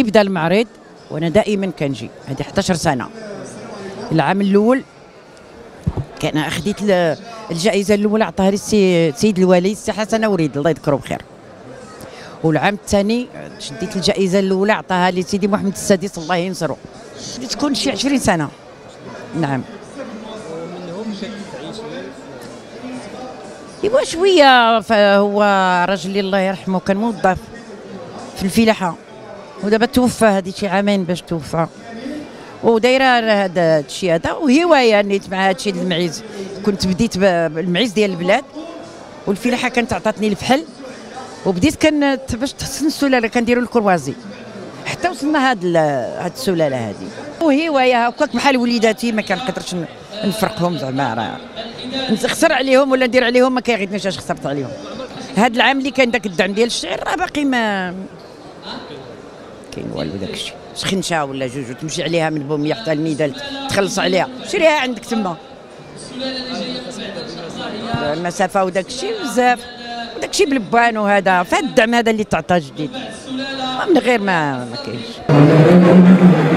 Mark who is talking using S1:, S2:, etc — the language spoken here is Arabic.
S1: كي بدا المعرض وانا دائما كنجي، هذه 11 سنه. العام الاول كان خديت الجائزه الاولى عطاها لي السيد الوالي السي حسن وريد الله يذكره بخير. والعام الثاني شديت الجائزه الاولى عطاها لي سيدي محمد السادس الله ينصره. تكون شي 20 سنه. نعم.
S2: ومنهم كتعيش
S1: ايوا شويه، فهو راجل الله يرحمه كان موظف في الفلاحه ودابا توفى، هذه شي عامين باش توفى، ودايره هذا الشيء هذا وهوايه نيت مع هذا الشيء المعيز. كنت بديت بالمعيز ديال البلاد والفلاحه كانت عطاتني الفحل، وبديت كانت باش تحسن السلاله كنديروا الكروازي حتى وصلنا هاد السلاله هذه. وهوايه هكاك بحال وليداتي، ما كنقدرش نفرقهم زعما، راه نخسر عليهم ولا ندير عليهم ما كيغيثنيش اش خسرت عليهم. هاد العام اللي كان داك الدعم ديال الشعر راه باقي ما كاين والو. داك الشيء شخنشه ولا جوج وتمشي عليها من بوميه حتى الميدال تخلص عليها، شريها عندك تما. المسافه وداك الشيء بزاف، وداك الشيء بلبان وهذا، فهاد الدعم هذا اللي تعطى جديد من غير ما كاينش.